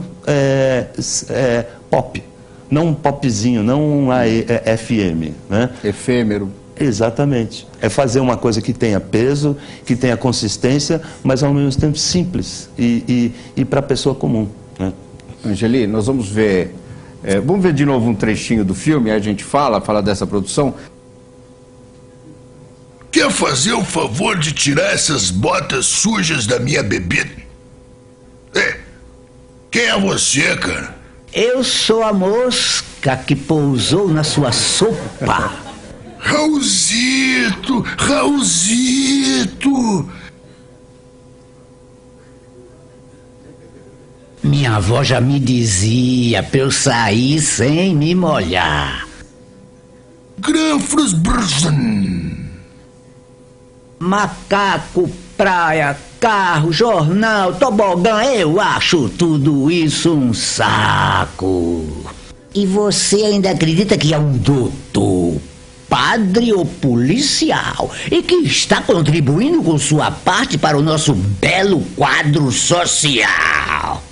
pop. Não um popzinho, não um FM. Né? Efêmero. Exatamente. É fazer uma coisa que tenha peso, que tenha consistência, mas ao mesmo tempo simples e para a pessoa comum. Né? Angeli, nós vamos ver de novo um trechinho do filme, aí a gente fala dessa produção. Quer fazer o favor de tirar essas botas sujas da minha bebida? Quem é você, cara? Eu sou a mosca que pousou na sua sopa. Raulzito! Raulzito! Minha avó já me dizia pra eu sair sem me molhar. Granfros Brzen. Macaco, praia, carro, jornal, tobogã, eu acho tudo isso um saco. E você ainda acredita que é um doutor, padre ou policial e que está contribuindo com sua parte para o nosso belo quadro social?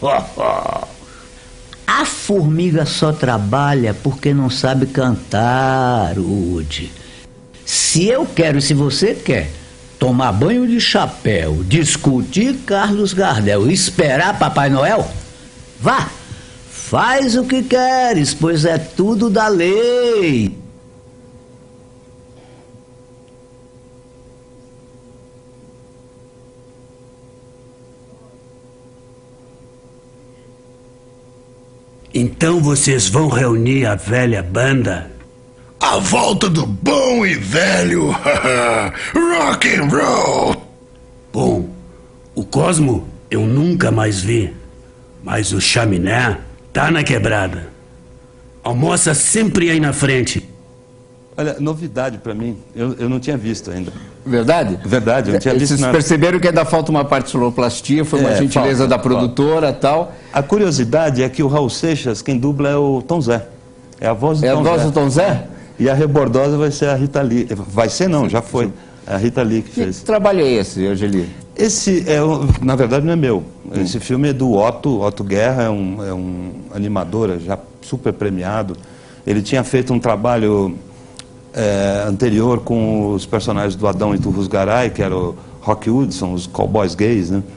A formiga só trabalha porque não sabe cantar, Rude. Se eu quero e se você quer tomar banho de chapéu, discutir Carlos Gardel e esperar Papai Noel, vá, faz o que queres, pois é tudo da lei. Então vocês vão reunir a velha banda? A volta do bom e velho rock and roll. Bom, O Cosmo eu nunca mais vi, mas o Chaminé tá na quebrada. Almoça sempre aí na frente. Olha, novidade para mim, eu não tinha visto ainda. Verdade? Verdade, eu não tinha visto Vocês nada. perceberam que ainda falta uma parte de sonoplastia, foi uma gentileza da produtora e tal. A curiosidade é que o Raul Seixas, quem dubla é o Tom Zé. É a voz do Tom Zé. É a voz do Tom Zé? E a rebordosa vai ser a Rita Lee. Vai ser não, já foi. A Rita Lee que fez. Que trabalho é esse, Angeli? Esse, na verdade, não é meu. Esse filme é do Otto Guerra, é um animador já super premiado. Ele tinha feito um trabalho anterior com os personagens do Adão e Turrus-Garay, que era o Rock Hudson, os cowboys gays, né?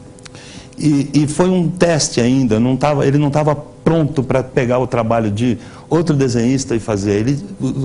E foi um teste ainda, ele não estava pronto para pegar o trabalho de outro desenhista e fazer.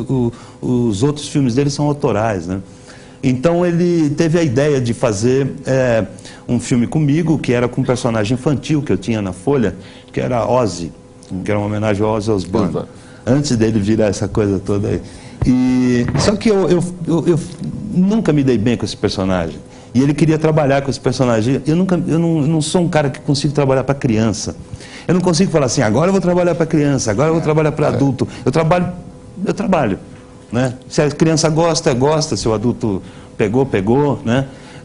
Os outros filmes dele são autorais, né? Então ele teve a ideia de fazer um filme comigo, que era com um personagem infantil que eu tinha na Folha, que era Ozzy, que era uma homenagem ao Ozzy Osbourne, antes dele virar essa coisa toda aí. Só que eu nunca me dei bem com esse personagem. E ele queria trabalhar com esse personagem. Eu não sou um cara que consigo trabalhar para criança. Eu não consigo falar assim, agora eu vou trabalhar para criança, agora eu vou trabalhar para adulto. Eu trabalho. Né? Se a criança gosta, se o adulto pegou, né?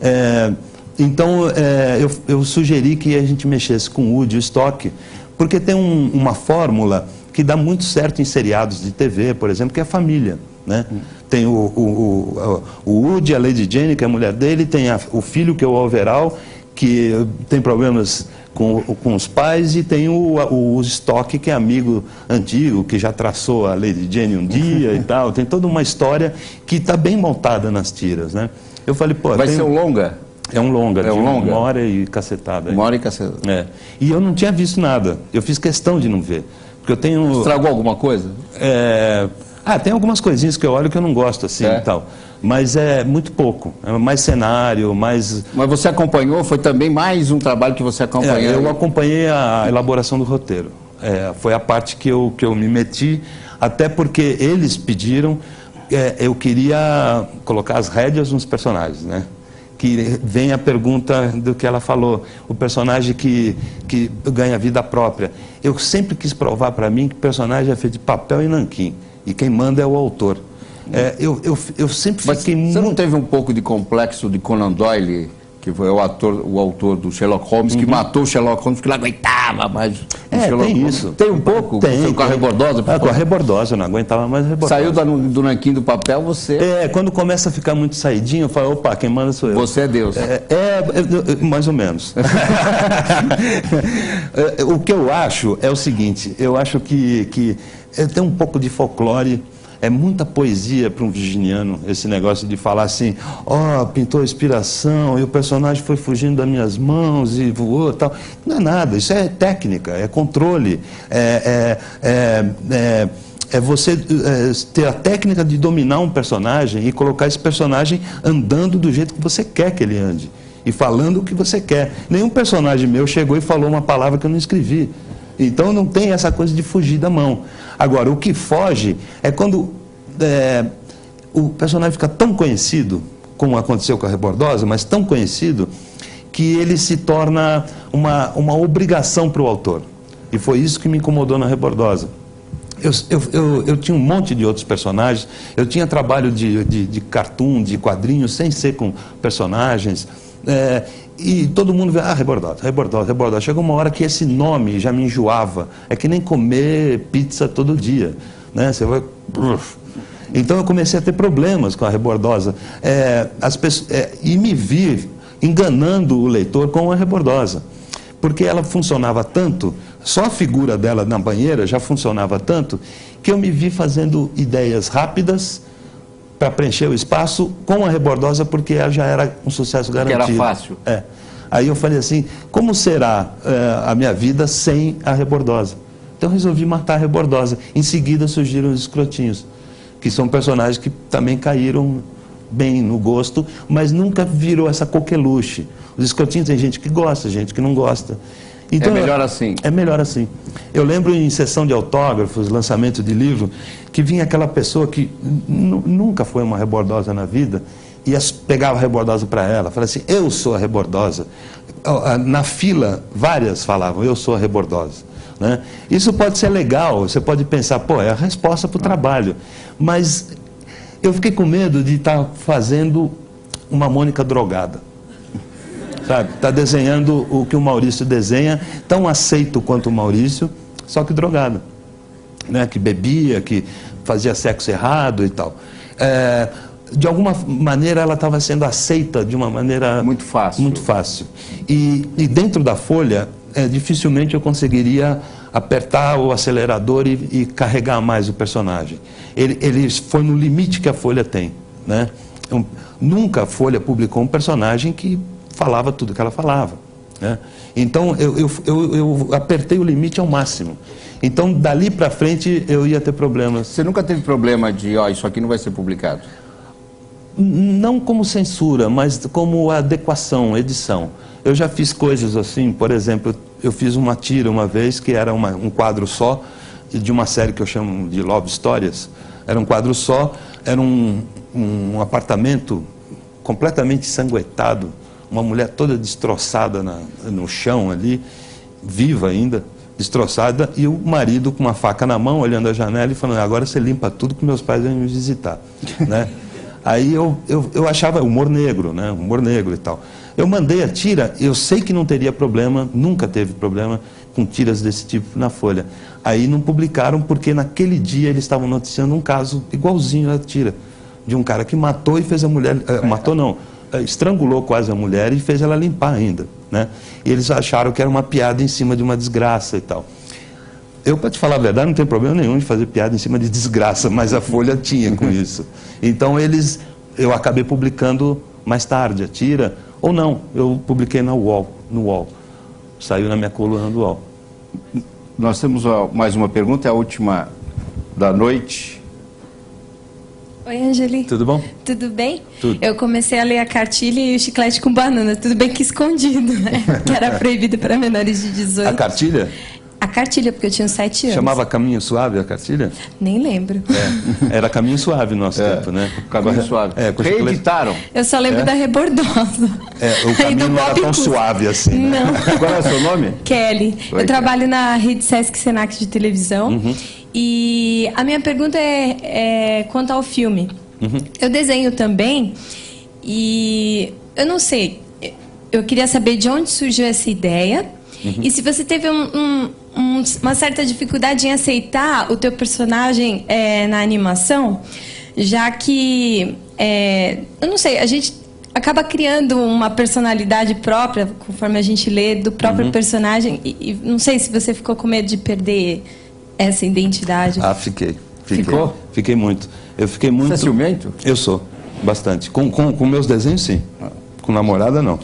Então eu sugeri que a gente mexesse com o Woody e o Stock, porque tem uma fórmula que dá muito certo em seriados de TV, por exemplo, que é a família, né? Tem o Woody, a Lady Jane, que é a mulher dele, tem o filho, que é o Overall, que tem problemas com os pais, e tem o Stock, que é amigo antigo, que já traçou a Lady Jane um dia e tal. Tem toda uma história que está bem montada nas tiras, né? Eu falei, pô... Vai ser um longa? É um longa, de 1 hora e cacetada. 1 hora e cacetada. E eu não tinha visto nada, eu fiz questão de não ver. Porque eu tenho... Estragou alguma coisa? Tem algumas coisinhas que eu olho que eu não gosto, assim, e tal. Mas é muito pouco, é mais cenário, mais... Mas você acompanhou, foi também mais um trabalho que você acompanhou? Eu acompanhei a elaboração do roteiro. Foi a parte que eu me meti, até porque eles pediram, eu queria colocar as rédeas nos personagens, né? Que vem a pergunta do que ela falou, o personagem que ganha vida própria. Eu sempre quis provar para mim que o personagem é feito de papel e nanquim, e quem manda é o autor. Eu sempre fiquei muito... Você não teve um pouco de complexo de Conan Doyle, que foi o autor do Sherlock Holmes, que matou o Sherlock Holmes, que não aguentava mais o Sherlock tem Holmes? isso. Tem um pouco? Tem. Com a rebordosa? Com a rebordosa, eu não aguentava mais a rebordosa. Saiu do nanquim do papel, você... Quando começa a ficar muito saidinho, eu falo, opa, quem manda sou eu. Você é Deus. Mais ou menos. O que eu acho é o seguinte, eu acho que tem um pouco de folclore. É muita poesia para um virginiano, esse negócio de falar assim, pintou a inspiração, e o personagem foi fugindo das minhas mãos e voou e tal. Não é nada, isso é técnica, é controle, é você ter a técnica de dominar um personagem e colocar esse personagem andando do jeito que você quer que ele ande, e falando o que você quer. Nenhum personagem meu chegou e falou uma palavra que eu não escrevi. Então não tem essa coisa de fugir da mão. Agora, o que foge é quando o personagem fica tão conhecido, como aconteceu com a Rebordosa, mas tão conhecido, que ele se torna uma obrigação para o autor. E foi isso que me incomodou na Rebordosa. Eu tinha um monte de outros personagens, eu tinha trabalho de cartoon, de quadrinhos, sem ser com personagens... E todo mundo vê, Rebordosa. Chegou uma hora que esse nome já me enjoava. É que nem comer pizza todo dia, né? Você vai... Então eu comecei a ter problemas com a Rebordosa. E me vi enganando o leitor com a Rebordosa. Porque ela funcionava tanto, só a figura dela na banheira já funcionava tanto, que eu me vi fazendo ideias rápidas para preencher o espaço com a Rebordosa, porque ela já era um sucesso garantido. Porque era fácil. Aí eu falei assim, como será a minha vida sem a Rebordosa? Então eu resolvi matar a Rebordosa. Em seguida surgiram os escrotinhos, que são personagens que também caíram bem no gosto, mas nunca virou essa coqueluche. Os escrotinhos tem gente que gosta, gente que não gosta. Então, é melhor assim. É melhor assim. Eu lembro em sessão de autógrafos, lançamento de livro, que vinha aquela pessoa que nunca foi uma rebordosa na vida, e pegava a rebordosa para ela, falava assim, eu sou a rebordosa. na fila, várias falavam, eu sou a rebordosa. Né? Isso pode ser legal, você pode pensar, pô, é a resposta para o trabalho. Mas eu fiquei com medo de estar fazendo uma Mônica drogada. Sabe? Está desenhando o que o Maurício desenha, tão aceito quanto o Maurício, só que drogada. Né? Que bebia, que fazia sexo errado e tal. De alguma maneira ela estava sendo aceita de uma maneira muito fácil. Muito fácil. E dentro da Folha, dificilmente eu conseguiria apertar o acelerador e carregar mais o personagem. Ele foi no limite que a Folha tem. Né? Nunca a Folha publicou um personagem que falava tudo que ela falava. Né? Então eu apertei o limite ao máximo. Então dali para frente eu ia ter problemas. Você nunca teve problema de, isso aqui não vai ser publicado? Não como censura, mas como adequação, edição. Eu já fiz coisas assim, por exemplo, eu fiz uma tira uma vez que era um quadro só, de uma série que eu chamo de Love Stories. Era um quadro só, era um apartamento completamente ensanguentado, uma mulher toda destroçada no chão ali, viva ainda, destroçada, e o marido com uma faca na mão, olhando a janela e falando, agora você limpa tudo que meus pais vêm me visitar. Né? Aí eu achava humor negro, né? Humor negro e tal. Eu mandei a tira, eu sei que não teria problema, nunca teve problema com tiras desse tipo na Folha. Aí não publicaram porque naquele dia eles estavam noticiando um caso igualzinho à tira, de um cara que matou e fez a mulher... matou não, estrangulou quase a mulher e fez ela limpar ainda. Né? E eles acharam que era uma piada em cima de uma desgraça e tal. Eu, para te falar a verdade, não tenho problema nenhum de fazer piada em cima de desgraça, mas a Folha tinha com isso. Então eu acabei publicando mais tarde a tira, ou não, eu publiquei no UOL. Saiu na minha coluna do UOL. Nós temos mais uma pergunta, é a última da noite. Oi, Angeli. Tudo bom? Tudo bem? Tudo. Eu comecei a ler a cartilha e o chiclete com banana, tudo bem que escondido, né? Que era proibido para menores de 18. A cartilha? A cartilha, porque eu tinha 7 anos. Chamava Caminho Suave a cartilha? Nem lembro. Era Caminho Suave no nosso tempo, né? Caminho Suave. Reeditaram. Eu só lembro da Rebordosa. O caminho não era tão suave assim. Né? Não. Qual é o seu nome? Kelly. Eu trabalho na rede Sesc Senac de televisão. Uhum. E a minha pergunta é quanto ao filme. Uhum. Eu desenho também e eu não sei, eu queria saber de onde surgiu essa ideia. Uhum. E se você teve uma certa dificuldade em aceitar o teu personagem na animação, já que, eu não sei, a gente acaba criando uma personalidade própria, conforme a gente lê, do próprio personagem, e não sei se você ficou com medo de perder essa identidade. Ah, fiquei. Ficou? Fiquei muito. Eu fiquei muito... Você é ciumento? Eu sou, bastante. Com meus desenhos, sim. Com namorada, não.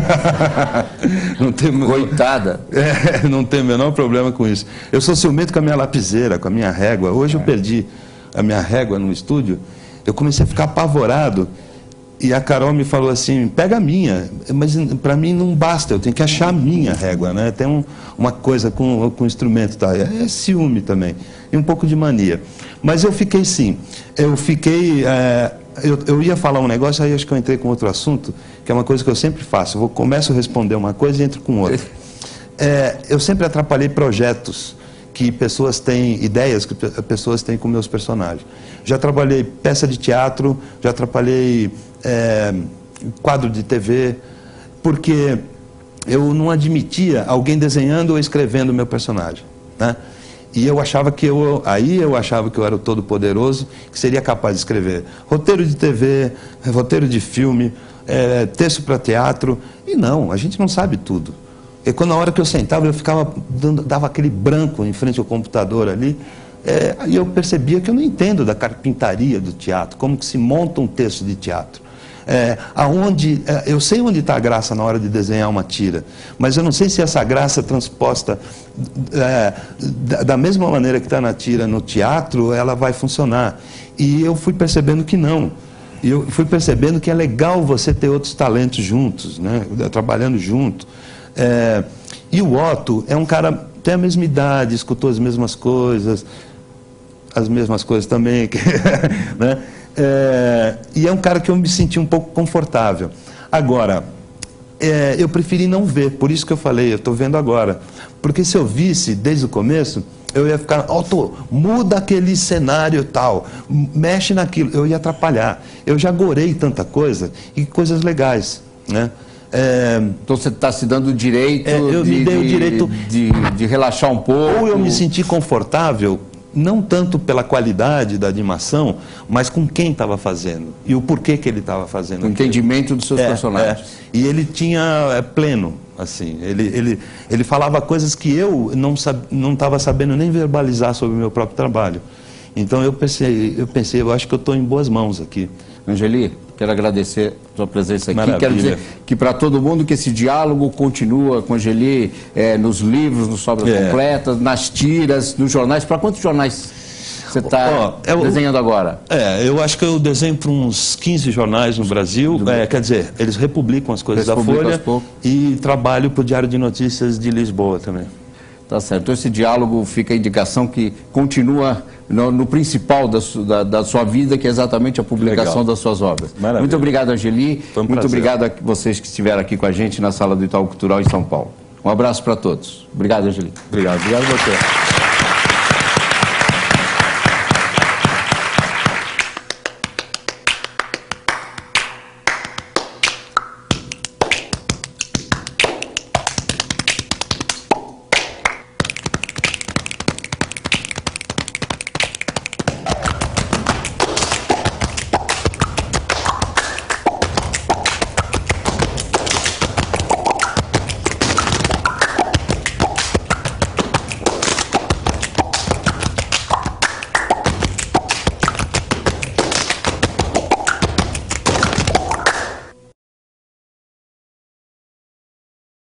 Não tem... Coitada. Não tem o menor problema com isso. Eu sou ciumento com a minha lapiseira, com a minha régua. Hoje eu perdi a minha régua no estúdio. Eu comecei a ficar apavorado. E a Carol me falou assim, pega a minha. Mas para mim não basta, eu tenho que achar a minha régua. Né? Tem uma coisa com o instrumento. Tá? É ciúme também. E um pouco de mania. Mas eu fiquei sim. Eu fiquei... Eu ia falar um negócio, aí acho que eu entrei com outro assunto, que é uma coisa que eu sempre faço. Eu começo a responder uma coisa e entro com outra. Eu sempre atrapalhei projetos que pessoas têm, ideias que pessoas têm com meus personagens. Já trabalhei peça de teatro, já atrapalhei quadro de TV, porque eu não admitia alguém desenhando ou escrevendo o meu personagem. Né? E eu achava que eu era o todo-poderoso, que seria capaz de escrever roteiro de TV, roteiro de filme, texto para teatro. E não, a gente não sabe tudo. E quando na hora que eu sentava, eu dava aquele branco em frente ao computador ali, aí eu percebia que eu não entendo da carpintaria do teatro, como que se monta um texto de teatro. Eu sei onde está a graça na hora de desenhar uma tira, mas eu não sei se essa graça transposta da mesma maneira que está na tira no teatro, ela vai funcionar. E eu fui percebendo que não. E eu fui percebendo que é legal você ter outros talentos juntos, né? Trabalhando junto. E o Otto é um cara, tem a mesma idade, escutou as mesmas coisas também, né? E é um cara que eu me senti um pouco confortável. Agora, eu preferi não ver, por isso que eu falei, eu estou vendo agora. Porque se eu visse desde o começo, eu ia ficar, muda aquele cenário tal, mexe naquilo, eu ia atrapalhar. Eu já gorei tanta coisa, e coisas legais, né? Então você está se dando o direito, me dei o direito de relaxar um pouco. Ou eu me senti confortável, não tanto pela qualidade da animação, mas com quem estava fazendo e o porquê que ele estava fazendo. O entendimento dos seus personagens. E ele tinha pleno, assim, ele falava coisas que eu não estava sabendo nem verbalizar sobre o meu próprio trabalho. Então eu pensei, eu acho que eu estou em boas mãos aqui. Angeli, quero agradecer a sua presença aqui. Maravilha. Quero dizer que para todo mundo que esse diálogo continua com a Angeli nos livros, nos Sobras Completas, nas tiras, nos jornais. Para quantos jornais você está desenhando agora? Eu acho que eu desenho para uns 15 jornais no Brasil. Quer dizer, eles republicam as coisas da Folha e trabalho para o Diário de Notícias de Lisboa também. Tá certo. Então esse diálogo fica a indicação que continua no principal da sua vida, que é exatamente a publicação das suas obras. Maravilha. Muito obrigado, Angeli. Muito obrigado a vocês que estiveram aqui com a gente na sala do Itaú Cultural em São Paulo. Um abraço para todos. Obrigado, Angeli. Obrigado a você.